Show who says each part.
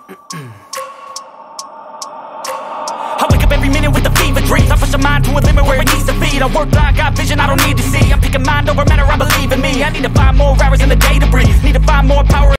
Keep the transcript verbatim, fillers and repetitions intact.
Speaker 1: I wake up every minute with a fever dreams. I push my mind to a limit where it needs to feed. I work blind, got vision I don't need to see. I'm picking mind over matter, I believe in me. I need to find more hours in the day to breathe. Need to find more power